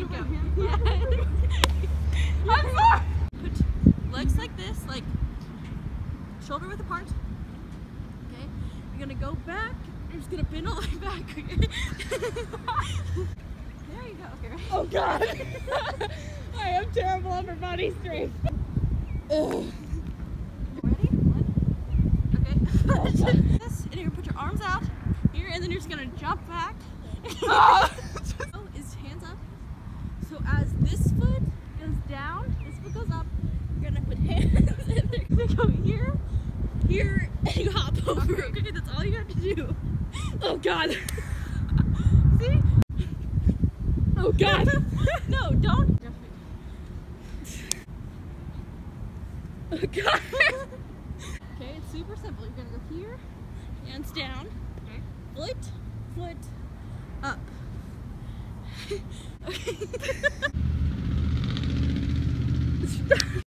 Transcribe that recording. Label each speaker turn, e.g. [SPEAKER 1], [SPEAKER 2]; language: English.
[SPEAKER 1] go. Yeah. I'm sorry. Put legs like this, like shoulder width apart. Okay. You're gonna go back. You're just gonna bend all the way back. Okay. There you go. Okay. Ready?
[SPEAKER 2] Oh God. I am terrible upper body strength.
[SPEAKER 1] Ready? One. Okay. This, and you're gonna put your arms out here, and then you're just gonna jump back. Is hands up. So as this foot goes down, this foot goes up. You're gonna put hands, and they're gonna go here, here, and you hop over. Okay, that's all you have to do.
[SPEAKER 2] Oh God.
[SPEAKER 1] See?
[SPEAKER 2] Oh God.
[SPEAKER 1] No, don't.
[SPEAKER 2] Oh God.
[SPEAKER 1] Okay, it's super simple. You're gonna go here, hands down, foot, up. Okay.